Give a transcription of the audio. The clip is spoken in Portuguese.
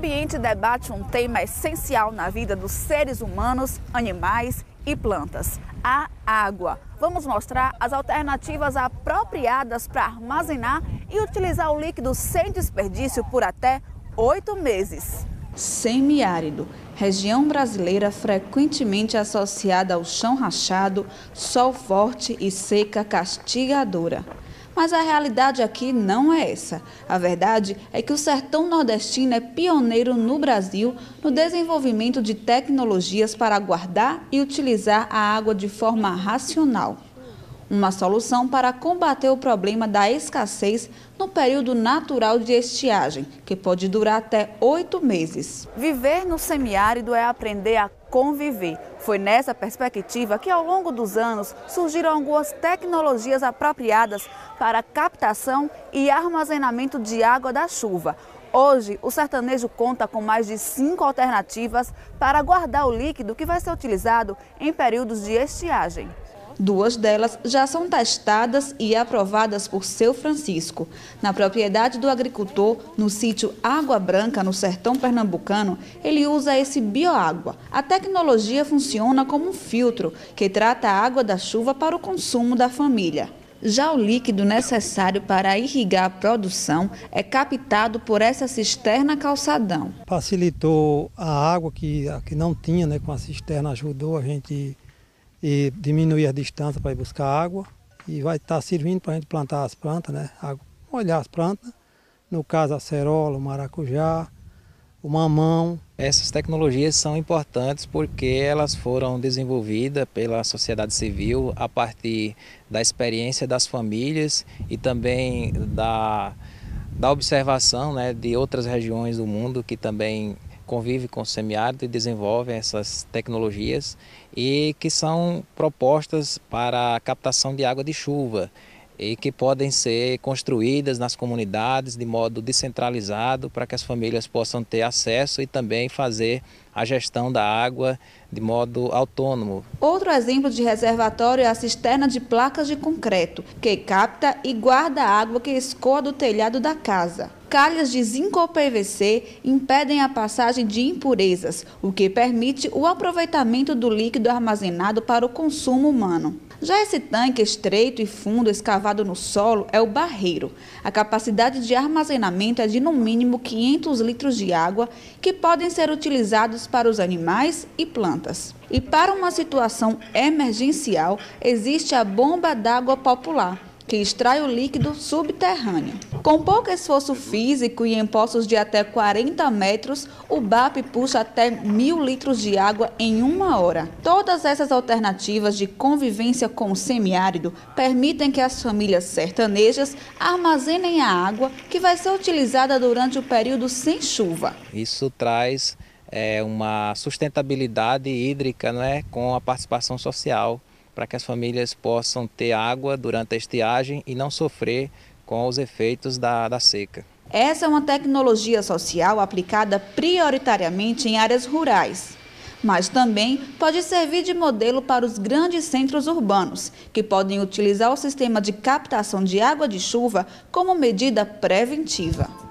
ambiente debate um tema essencial na vida dos seres humanos, animais e plantas: a água. Vamos mostrar as alternativas apropriadas para armazenar e utilizar o líquido sem desperdício por até 8 meses. Semiárido, região brasileira frequentemente associada ao chão rachado, sol forte e seca castigadora. Mas a realidade aqui não é essa. A verdade é que o sertão nordestino é pioneiro no Brasil no desenvolvimento de tecnologias para guardar e utilizar a água de forma racional. Uma solução para combater o problema da escassez no período natural de estiagem, que pode durar até 8 meses. Viver no semiárido é aprender a conviver. Foi nessa perspectiva que, ao longo dos anos, surgiram algumas tecnologias apropriadas para a captação e armazenamento de água da chuva. Hoje, o sertanejo conta com mais de 5 alternativas para guardar o líquido que vai ser utilizado em períodos de estiagem. 2 delas já são testadas e aprovadas por Seu Francisco. Na propriedade do agricultor, no sítio Água Branca, no sertão pernambucano, ele usa esse bioágua. A tecnologia funciona como um filtro que trata a água da chuva para o consumo da família. Já o líquido necessário para irrigar a produção é captado por essa cisterna calçadão. Facilitou a água que não tinha, né? Com a cisterna ajudou a gente e diminuir a distância para ir buscar água, e vai estar servindo para a gente plantar as plantas, né? Molhar as plantas, no caso a acerola, o maracujá, o mamão. Essas tecnologias são importantes porque elas foram desenvolvidas pela sociedade civil a partir da experiência das famílias e também da observação, né, de outras regiões do mundo que também convive com o semiárido e desenvolvem essas tecnologias e que são propostas para a captação de água de chuva e que podem ser construídas nas comunidades de modo descentralizado para que as famílias possam ter acesso e também fazer a gestão da água de modo autônomo. Outro exemplo de reservatório é a cisterna de placas de concreto, que capta e guarda a água que escoa do telhado da casa. Calhas de zinco ou PVC impedem a passagem de impurezas, o que permite o aproveitamento do líquido armazenado para o consumo humano. Já esse tanque estreito e fundo escavado no solo é o barreiro. A capacidade de armazenamento é de no mínimo 500 litros de água que podem ser utilizados para os animais e plantas. E para uma situação emergencial, existe a bomba d'água popular, que extrai o líquido subterrâneo. Com pouco esforço físico e em poços de até 40 metros, o BAP puxa até 1.000 litros de água em 1 hora. Todas essas alternativas de convivência com o semiárido permitem que as famílias sertanejas armazenem a água que vai ser utilizada durante o período sem chuva. Isso traz uma sustentabilidade hídrica, né, com a participação social, para que as famílias possam ter água durante a estiagem e não sofrer com os efeitos da seca. Essa é uma tecnologia social aplicada prioritariamente em áreas rurais, mas também pode servir de modelo para os grandes centros urbanos, que podem utilizar o sistema de captação de água de chuva como medida preventiva.